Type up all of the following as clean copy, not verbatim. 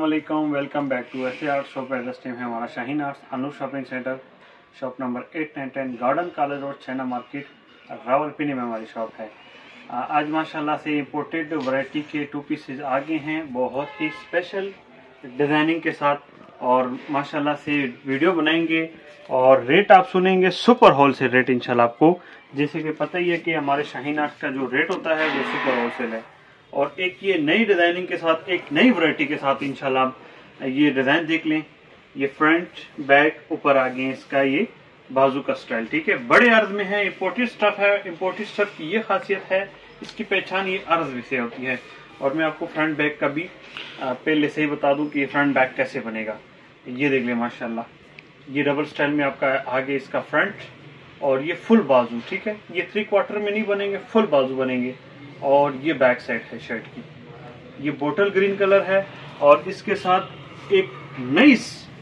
अस्सलाम वालेकुम, welcome back to ऐसे आर्ट शॉप। एड्रेस टीम है हमारा Shaheen arts, Anoor shopping centre, shop number 8, 9, 10 garden college road, China market, Rawalpindi में हमारी शॉप है। आज माशाल्लाह से इम्पोर्टेड वैरायटी के 2 पीसेज आ गए हैं, बहुत ही स्पेशल डिज़ाइनिंग के साथ। और माशाल्लाह से वीडियो बनाएंगे और रेट आप सुनेंगे सुपर होलसेल रेट इंशाल्लाह आपको। जैसे कि पता ही है कि हमारे शाहीन आर्ट्स का जो रेट होता है वो सुपर होलसेल है। और एक ये नई डिजाइनिंग के साथ, एक नई वैरायटी के साथ इंशाल्लाह ये डिजाइन देख लें। ये फ्रंट बैक ऊपर आगे इसका ये बाजू का स्टाइल, ठीक है, बड़े अर्ज में है, इम्पोर्टेड स्टफ है। इम्पोर्टेड स्टफ की ये खासियत है, इसकी पहचान ये अर्ज से होती है। और मैं आपको फ्रंट बैक का भी पहले से ही बता दूं कि ये फ्रंट बैक कैसे बनेगा। ये देख लें माशाल्लाह, ये डबल स्टाइल में आपका आगे इसका फ्रंट और ये फुल बाजू, ठीक है। ये 3/4 में नहीं बनेंगे, फुल बाजू बनेंगे। और ये बैक साइड है शर्ट की, ये बोटल ग्रीन कलर है। और इसके साथ एक नए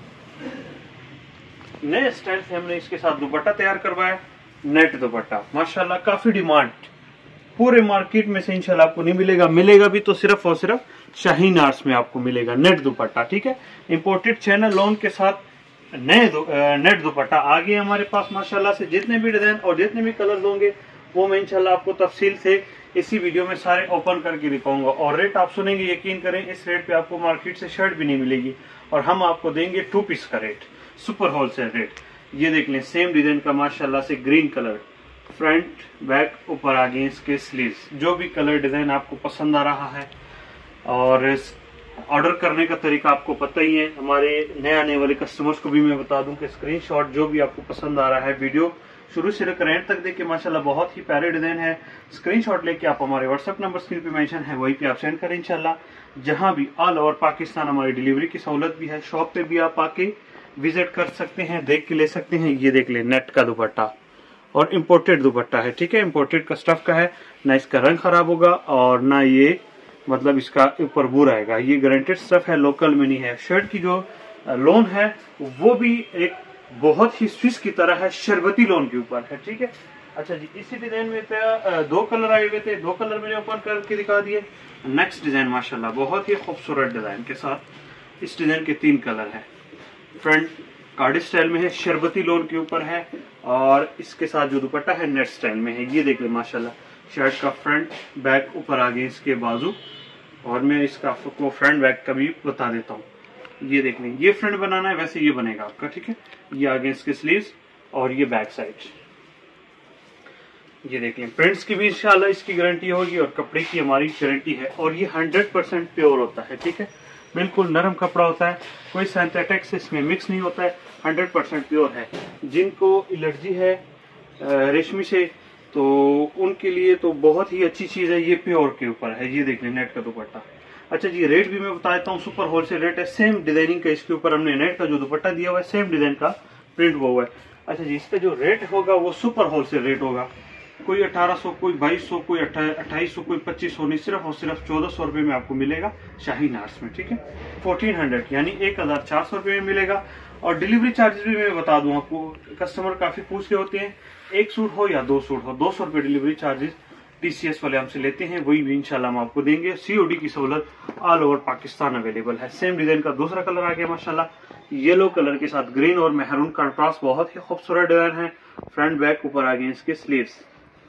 स्टाइल से हमने इसके साथ दुपट्टा तैयार करवाया, नेट दुपट्टा। माशाल्लाह काफी डिमांड, पूरे मार्केट में से इंशाल्लाह आपको नहीं मिलेगा, मिलेगा भी तो सिर्फ और सिर्फ शाहीन आर्ट्स में आपको मिलेगा नेट दुपट्टा, ठीक है। इंपोर्टेड चैनल लोन के साथ नेट दुपट्टा आ गए हमारे पास माशाल्लाह से। जितने भी डिजाइन और जितने भी कलर होंगे वो मैं इंशाल्लाह आपको तफसील से इसी वीडियो में सारे ओपन करके दिखाऊंगा। और रेट आप सुनेंगे, यकीन करें इस रेट पे आपको मार्केट से शर्ट भी नहीं मिलेगी। और हम आपको देंगे 2 पीस का रेट, सुपर होलसेल रेट। ये देख लें, सेम डिजाइन का माशाल्लाह से ग्रीन कलर, फ्रंट बैक ऊपर आगे इसके स्लीव्स। जो भी कलर डिजाइन आपको पसंद आ रहा है, और ऑर्डर करने का तरीका आपको पता ही है। हमारे नए आने वाले कस्टमर्स को भी मैं बता दूं कि स्क्रीनशॉट जो भी आपको पसंद आ रहा है, वीडियो शुरू से लेकर एंड तक देखिए, माशाल्लाह बहुत ही प्यारे डिजाइन है। स्क्रीनशॉट लेके आप हमारे व्हाट्सएप नंबर स्क्रीन पे मेंशन है, वहीं पे आप सेंड करें इंशाल्लाह। जहां भी ऑल ओवर पाकिस्तान हमारी डिलीवरी की सहूलत भी है। शॉप पे भी आप आके विजिट कर सकते हैं, देख के ले सकते हैं। ये देख ले, नेट का दुपट्टा और इम्पोर्टेड दुपट्टा है, ठीक है। इम्पोर्टेड का स्टफ का है, ना इसका रंग खराब होगा और ना ये मतलब इसका ऊपर बूर आएगा। ये गारंटेड स्टफ है, लोकल में नहीं है। शर्ट की जो लोन है वो भी एक बहुत ही स्विस की तरह है, शरबती लोन के ऊपर है, ठीक है। अच्छा जी, इसी डिजाइन में 2 कलर आए हुए थे, 2 कलर मैंने ओपन करके दिखा दिए। नेक्स्ट डिजाइन माशाल्लाह बहुत ही खूबसूरत डिजाइन के साथ, इस डिजाइन के 3 कलर है। फ्रंट कार्ड स्टाइल में है, शरबती लोन के ऊपर है। और इसके साथ जो दुपट्टा है नेट स्टाइल में है। ये देख ले माशाल्लाह, शर्ट का फ्रंट बैक ऊपर आगे इसके बाजू। और मैं इसका आपको फ्रंट बैक का भी बता देता हूँ। ये देख लें, ये फ्रंट बनाना है वैसे ये बनेगा आपका, ठीक है। ये आगे इसके स्लीव्स और ये बैक साइड। ये देख लें, प्रिंट्स की भी इंशाल्लाह इसकी गारंटी होगी और कपड़े की हमारी गारंटी है। और ये 100% प्योर होता है, ठीक है, बिल्कुल नरम कपड़ा होता है, कोई सिंथेटिक्स इसमें मिक्स नहीं होता है, 100% प्योर है। जिनको एलर्जी है रेशमी से, तो उनके लिए तो बहुत ही अच्छी चीज है, ये प्योर के ऊपर है। ये देख लें, नेट का दुपट्टा। अच्छा जी, रेट भी मैं बता देता हूँ, सुपर होलसेल रेट है। सेम डिजाइनिंग का इसके ऊपर हमने नेट का जो दुपट्टा दिया हुआ है, सेम डिजाइन का प्रिंट हुआ है। अच्छा जी, इसका जो रेट होगा वो सुपर होलसेल रेट होगा। कोई 1800, कोई 2200, कोई 2800, कोई 2500 नहीं, सिर्फ और सिर्फ 1400 रुपए में आपको मिलेगा शाहीन आर्ट्स में, ठीक है। 1400 यानी 1400 रुपए में मिलेगा। और डिलीवरी चार्जेस भी मैं बता दूं आपको, कस्टमर काफी पूछ रहे होते हैं, 1 सूट हो या 2 सूट हो, 200 रुपए डिलीवरी चार्जेस TCS वाले हमसे लेते हैं, वही भी इंशाल्लाह हम आपको देंगे। COD की सहूलत ऑल ओवर पाकिस्तान अवेलेबल है। सेम डिजाइन का दूसरा कलर आ गया माशाल्लाह, येलो कलर के साथ ग्रीन और मेहरून कंट्रास्ट, बहुत ही खूबसूरत डिजाइन है। फ्रंट बैक ऊपर आगे इसके स्लीव्स,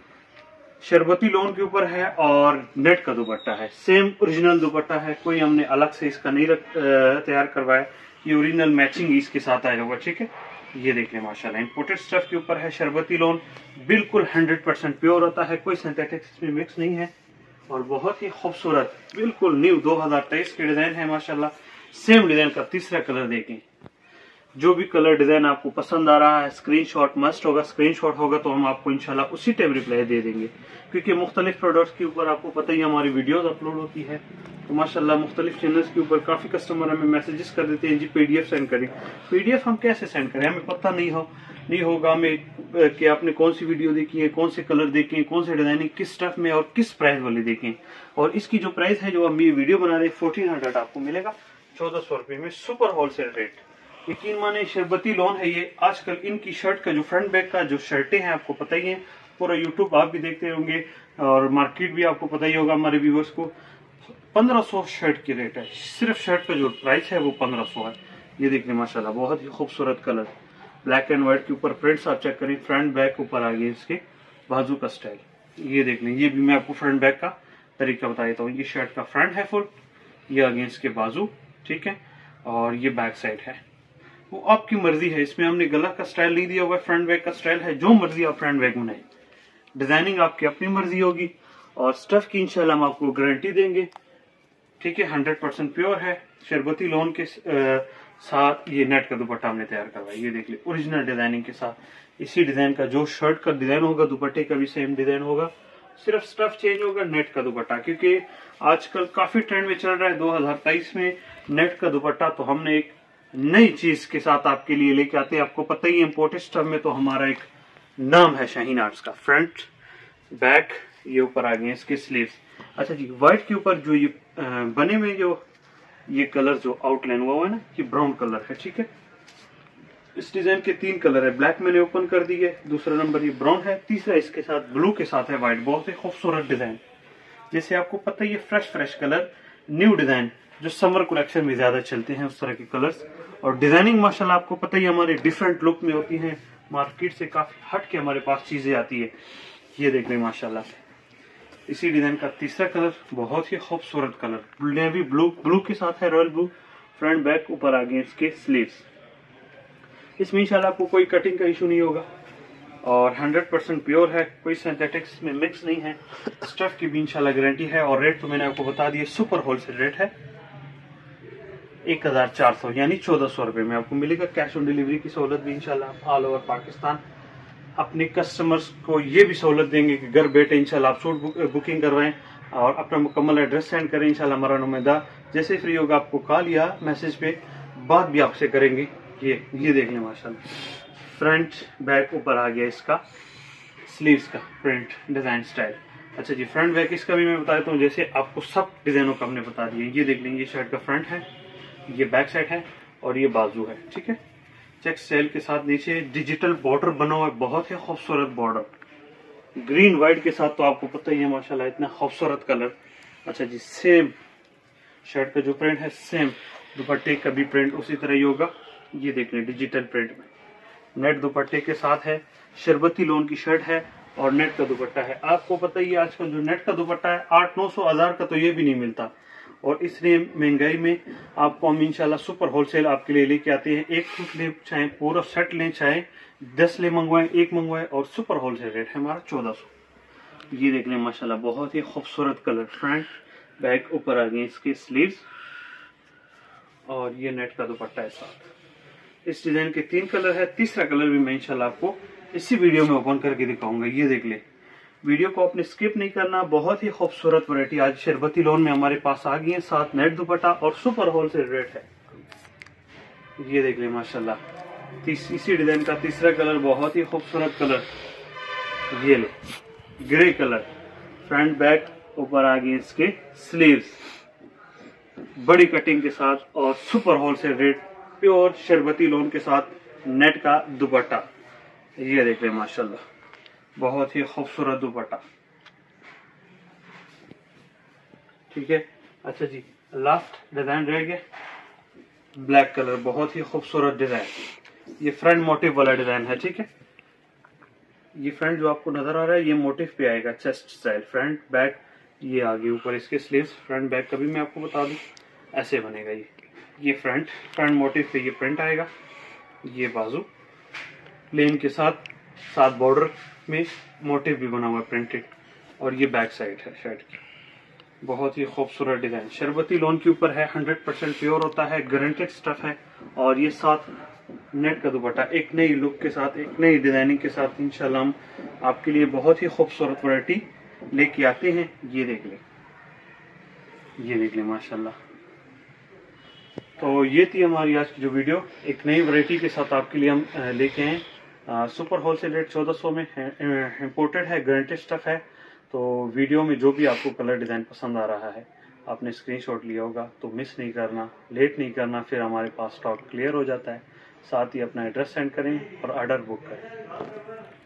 शरबती लोन के ऊपर है और नेट का दुपट्टा है। सेम ओरिजिनल दुपट्टा है, कोई हमने अलग से इसका नहीं तैयार करवाया। ये ओरिजिनल मैचिंग इसके साथ आया हुआ, ठीक है। ये देख लें माशाल्लाह, इंपोर्टेड स्टफ के ऊपर है, शरबती लोन, बिल्कुल 100% प्योर होता है, कोई सिंथेटिक्स इसमें मिक्स नहीं है। और बहुत ही खूबसूरत बिल्कुल न्यू 2023 के डिजाइन है माशाल्लाह। सेम डिजाइन का तीसरा कलर देखें। जो भी कलर डिजाइन आपको पसंद आ रहा है, स्क्रीनशॉट मस्ट होगा। स्क्रीनशॉट होगा तो हम आपको इंशाल्लाह उसी टाइम रिप्लाई दे देंगे, क्योंकि मुख्तलिफ प्रोडक्ट्स के ऊपर आपको पता ही हमारी वीडियोस अपलोड होती है। तो माशाल्लाह मुख्तलिफ चैनल्स के ऊपर काफी कस्टमर हमें मैसेजेस कर देते हैं, जी PDF सेंड करें। PDF हम कैसे सेंड करें, हमें पता नहीं होगा हमें कि आपने कौन सी वीडियो देखी है, कौन से कलर देखे हैं, कौन से डिजाइनिंग किस स्टफ में और किस प्राइस वाले देखें। और इसकी जो प्राइस है, जो हम ये वीडियो बना रहे हैं, 1400 आपको मिलेगा 1400 रुपए में, सुपर होलसेल रेट। यकीन माने, शरबती लोन है ये। आजकल इनकी शर्ट का जो फ्रंट बैक का जो शर्टें हैं आपको पता ही है, पूरा यूट्यूब आप भी देखते होंगे और मार्केट भी आपको पता ही होगा हमारे व्यूवर्स को। 1500 शर्ट की रेट है। सिर्फ शर्ट का जो प्राइस है वो 1500 है। ये देखिए माशाल्लाह बहुत ही खूबसूरत कलर, ब्लैक एंड व्हाइट के ऊपर प्रिंट्स आप चेक करें, फ्रंट बैक ऊपर आगे इसके बाजू का स्टाइल। ये देख लें, ये भी मैं आपको फ्रंट बैक का तरीका बता देता हूँ। ये शर्ट का फ्रंट है फुल, ये अगेंस्ट के बाजू, ठीक है, और ये बैक साइड है। वो आपकी मर्जी है, इसमें हमने गला का स्टाइल नहीं दिया हुआ है, फ्रंट बैक का स्टाइल है, जो मर्जी आप फ्रंट बैक बनाए, डिजाइनिंग आपकी अपनी मर्जी होगी। और स्टफ की इंशाल्लाह हम आपको गारंटी देंगे, ठीक है, 100% प्योर है। शरबती लोन के साथ ये नेट का दुपट्टा हमने तैयार करवाया। ये देख ले ओरिजिनल डिजाइनिंग के साथ, इसी डिजाइन का जो शर्ट का डिजाइन होगा दुपट्टे का भी सेम डिजाइन होगा, सिर्फ स्टफ चेंज होगा, नेट का दुपट्टा। क्योंकि आजकल काफी ट्रेंड में चल रहा है 2023 में नेट का दुपट्टा, तो हमने एक नई चीज के साथ आपके लिए लेके आते हैं। आपको पता ही इम्पोर्टेड स्टफ में तो हमारा एक नाम है शाहीन आर्ट्स का। फ्रंट बैक ये ऊपर आ गए इसके स्लीव्स। अच्छा जी, व्हाइट के ऊपर जो ये बने हुए जो ये कलर जो आउटलाइन हुआ है ना, ये ब्राउन कलर है, ठीक है। इस डिजाइन के 3 कलर है, ब्लैक मैंने ओपन कर दी है, दूसरा नंबर ये ब्राउन है, तीसरा इसके साथ ब्लू के साथ है व्हाइट। बहुत ही खूबसूरत डिजाइन, जैसे आपको पता है ये फ्रेश कलर, न्यू डिजाइन जो समर कलेक्शन में ज्यादा चलते हैं उस तरह के कलर्स। और डिजाइनिंग माशाल्लाह आपको पता ही हमारे डिफरेंट लुक में होती है, मार्केट से काफी हट के हमारे पास चीजें आती है। ये देख रहे माशाल्लाह, इसी डिजाइन का तीसरा कलर, बहुत ही खूबसूरत कलर, नेवी ब्लू के साथ है, रॉयल ब्लू। फ्रंट बैक ऊपर आगे इसके स्लीव्स। इसमें इंशाल्लाह आपको कोई कटिंग का इशू नहीं होगा और 100% प्योर है, कोई सिंथेटिक्स में मिक्स नहीं है। स्टफ की भी इंशाल्लाह गारंटी है। और रेट तो मैंने आपको बता दिया, सुपर होलसेल रेट है 1400 यानी 1400 रुपए में आपको मिलेगा। कैश ऑन डिलीवरी की सहूलत भी इंशाल्लाह ऑल ओवर पाकिस्तान अपने कस्टमर्स को ये भी सहूलत देंगे कि घर बैठे इंशाल्लाह आप सूट बुकिंग करवाएं और अपना मुकम्मल एड्रेस सेंड करें। इंशाल्लाह हमारा नुमाइंदा जैसे फ्री होगा आपको कॉल या मैसेज पे बात भी आपसे करेंगे। ये देख लें माशाल्लाह, फ्रंट बैक ऊपर आ गया इसका स्लीव्स का प्रिंट डिजाइन स्टाइल। अच्छा जी, फ्रंट बैक इसका भी मैं बता देता हूँ, जैसे आपको सब डिजाइनों का हमने बता दिया। ये देख लेंगे, ये शर्ट का फ्रंट है, ये बैक साइड है और ये बाजू है, ठीक है। चेक सेल के साथ नीचे डिजिटल बॉर्डर बना हुआ है, बहुत ही खूबसूरत बॉर्डर, ग्रीन व्हाइट के साथ, तो आपको पता ही है माशाल्लाह इतना खूबसूरत कलर। अच्छा जी, सेम शर्ट का जो प्रिंट है सेम दुपट्टे का भी प्रिंट उसी तरह ही होगा। ये देख लें डिजिटल प्रिंट में, नेट दुपट्टे के साथ है, शरबती लोन की शर्ट है और नेट का दुपट्टा है। आपको पता ही है आजकल जो नेट का दुपट्टा है 800-900 का तो ये भी नहीं मिलता। और इसलिए महंगाई में आपको हम इंशाल्लाह सुपर होलसेल आपके लिए लेके आते हैं। एक सूट ले चाहे पूरा सेट लें, चाहे 10 ले मंगवाएं, एक मंगवाएं, और सुपर होलसेल रेट है हमारा 1400। ये देख लें माशाल्लाह, बहुत ही खूबसूरत कलर, फ्रंट बैक ऊपर आ गए इसके स्लीव्स और ये नेट का दुपट्टा है साथ। इस डिजाइन के 3 कलर है, तीसरा कलर भी मैं इंशाल्लाह आपको इसी वीडियो में ओपन करके दिखाऊंगा। ये देख ले, वीडियो को आपने स्किप नहीं करना। बहुत ही खूबसूरत वैरायटी आज शरबती लोन में हमारे पास आ गई है, साथ नेट दुपट्टा और सुपर होलसेल रेट है। ये देख ले माशाल्लाह, इसी डिजाइन का तीसरा कलर, बहुत ही खूबसूरत कलर, ये ले ग्रे कलर, फ्रंट बैक ऊपर आ गई इसके स्लीव्स, बड़ी कटिंग के साथ और सुपर होलसेल रेट, प्योर शरबती लोन के साथ नेट का दुपट्टा। ये देख ले माशाल्लाह, बहुत ही खूबसूरत दुपट्टा, ठीक है। अच्छा जी, लास्ट डिजाइन रह गया ब्लैक कलर, बहुत ही खूबसूरत डिजाइन, ये फ्रंट मोटिव वाला डिजाइन है, ठीक है। ये फ्रंट जो आपको नजर आ रहा है ये मोटिव पे आएगा, चेस्ट स्टाइल, फ्रंट बैक, ये आगे ऊपर इसके स्लीव्स, फ्रंट बैक का भी मैं आपको बता दूं ऐसे बनेगा। ये फ्रंट मोटिव पे ये प्रिंट आएगा, ये बाजू प्लेन के साथ बॉर्डर में मोटिव भी बना हुआ प्रिंटेड, और ये बैक साइड है शर्ट की। बहुत ही खूबसूरत डिजाइन, शरबती लोन के ऊपर है, 100% प्योर होता है, गारंटेड स्टफ है। और ये साथ नेट का दुपट्टा, एक नई लुक के साथ, एक नई डिजाइनिंग के साथ इंशाल्लाह हम आपके लिए बहुत ही खूबसूरत वैरायटी लेके आते हैं। ये देख ले माशाल्लाह। तो ये थी हमारी आज की जो वीडियो, एक नई वैरायटी के साथ आपके लिए हम लेके आए। सुपर होलसेल रेट 1400 में है, इम्पोर्टेड है, गारंटेड स्टफ है। तो वीडियो में जो भी आपको कलर डिजाइन पसंद आ रहा है आपने स्क्रीनशॉट लिया होगा तो मिस नहीं करना, लेट नहीं करना, फिर हमारे पास स्टॉक क्लियर हो जाता है। साथ ही अपना एड्रेस सेंड करें और ऑर्डर बुक करें।